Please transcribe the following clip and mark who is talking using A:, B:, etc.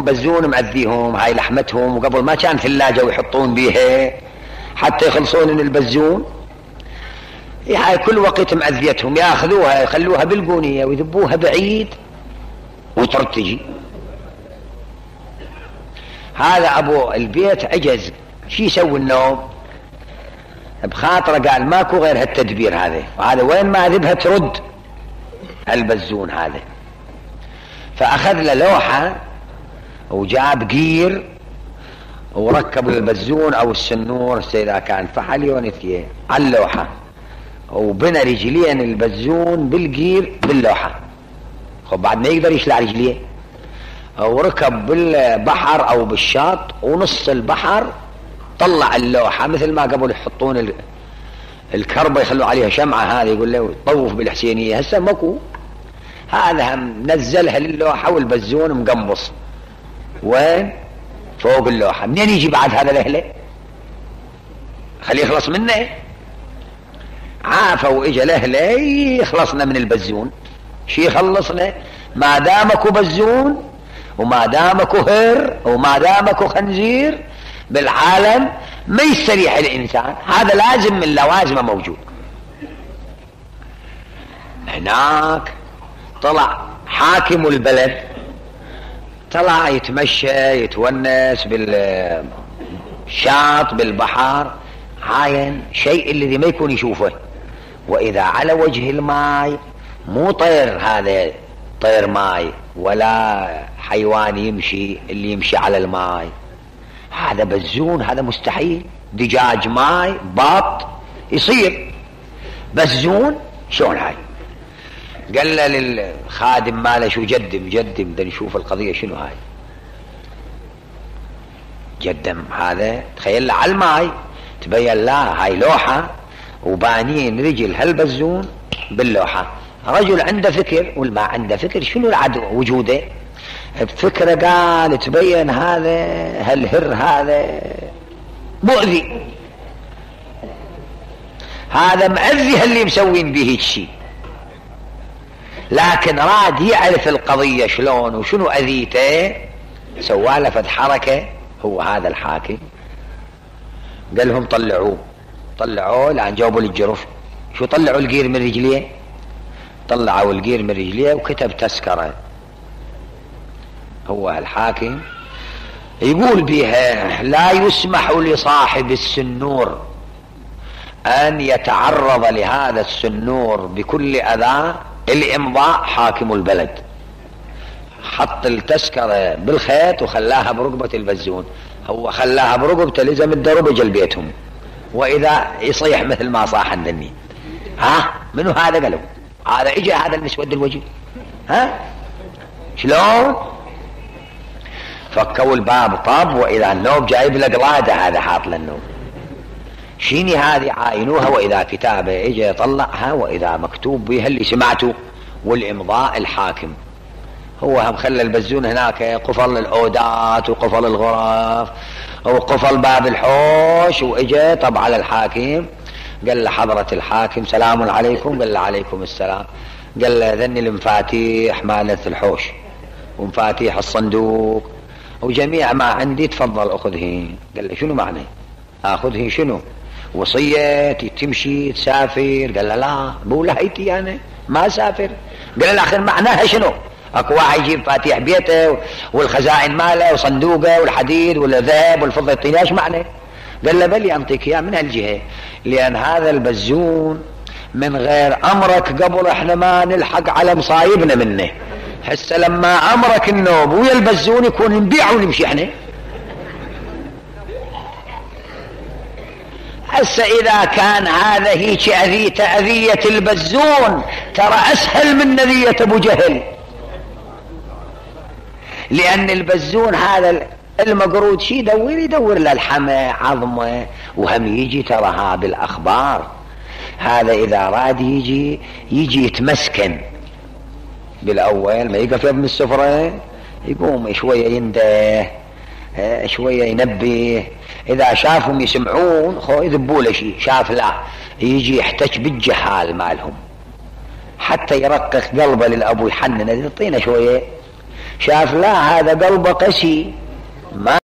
A: بزون معذيهم، هاي لحمتهم، وقبل ما كان ثلاجة ويحطون بيها حتى يخلصون من البزون، هاي كل وقت معذيتهم، ياخذوها يخلوها بالقونية ويذبوها بعيد وترتجي. هذا ابو البيت عجز، شي يسوي النوم بخاطره، قال ماكو غير هالتدبير هذا، وهذا وين ما ذبها ترد البزون هذا. فاخذ له لوحة وجاب قير وركب البزون او السنور اذا كان فحل يونثيه على اللوحة، وبنى رجلين البزون بالقير باللوحة، خب بعد ما يقدر يشلع رجليه، وركب بالبحر او بالشاط ونص البحر طلع اللوحة مثل ما قبل يحطون الكربة يخلوا عليها شمعة، هذه يقول له طوف بالحسينية، هسه ماكو، هذا نزلها للوحة والبزون مقنبص وين فوق اللوحة. منين يجي بعد هذا الاهله؟ خليه يخلص منه، عافى واجا الاهله يخلصنا من البزون. شي يخلصنا؟ ما دامكو بزون وما دامكو هر وما دامكو خنزير بالعالم ما يستريح الانسان، هذا لازم من لوازمه موجود. هناك طلع حاكم البلد، طلع يتمشى يتونس بالشاط بالبحر، عاين شيء الذي ما يكون يشوفه، واذا على وجه الماء مو طير، هذا طير ماي ولا حيوان يمشي اللي يمشي على الماء، هذا بزون، هذا مستحيل. دجاج ماي باط يصير، بزون شلون هاي؟ قال له للخادم ماله شو جدم بدنا نشوف القضية شنو هاي. جدم هذا تخيل على الماي، تبين لا هاي لوحة وبانين رجل هالبزون باللوحة. رجل عنده فكر والما عنده فكر، شنو العدو وجوده؟ بفكرة قال تبين هذا هالهر هذا مؤذي، هذا مأذي اللي مسوين به هيك شيء، لكن راد يعرف القضية شلون وشنو أذيته، سوى فد حركة هو هذا الحاكم. قال لهم طلعوه لأن جاوبوا للجرف. شو طلعوا القير من رجليه؟ طلعوا القير من رجليه وكتب تذكرة، هو الحاكم يقول بها لا يسمح لصاحب السنور أن يتعرض لهذا السنور بكل أذى، الإمضاء حاكم البلد. حط التذكرة بالخيط وخلاها برقبة البزون، هو خلاها برقبته لزم الدرب جل بيتهم، وإذا يصيح مثل ما صاح عندني. ها منو هذا؟ قالوا هذا اجى هذا المسود الوجه، ها شلون؟ فكوا الباب طاب، وإذا النوب جايب له قلادة، هذا حاط له النوب. شيني هذه؟ عاينوها، وإذا كتابة اجى يطلعها، وإذا مكتوب بها اللي سمعته، والإمضاء الحاكم. هو هم خلى البزون هناك قفل الأودات وقفل الغرف وقفل باب الحوش، وإجى طب على الحاكم، قال له حضرة الحاكم سلام عليكم. قال له عليكم السلام. قال له ذني المفاتيح مالت الحوش ومفاتيح الصندوق وجميع ما عندي، تفضل أخذه. قال له شنو معنى أخذه؟ شنو وصية تمشي تسافر؟ قال له لا بولايتي أنا ما سافر. قال له الأخير معناها شنو؟ اكو واحد يجيب فاتيح بيته والخزائن ماله وصندوقه والحديد والذهب والفضة الطينية، ايش معنى؟ قال له بل ينطيك اياه من هالجهة، لأن هذا البزون من غير أمرك قبل احنا ما نلحق على مصايبنا منه، هسه لما أمرك النوب ويا البزون يكون نبيع ونمشي احنا. هسه إذا كان هذا هيك أذية البزون، ترى أسهل من أذية أبو جهل، لأن البزون هذا المقرود شي يدور للحمى عظمه، وهم يجي ترها بالأخبار. هذا إذا راد يجي يتمسكن بالأول، ما يقف يبني السفرة، يقوم شوية ينده شوية ينبه، إذا شافهم يسمعون خو يذبوا له شيء، شاف لا يجي يحتج بالجحال مالهم حتى يرقق قلبه للأبو، يحنن يعطينا شوية شاف لا هذا قلبه قسي ما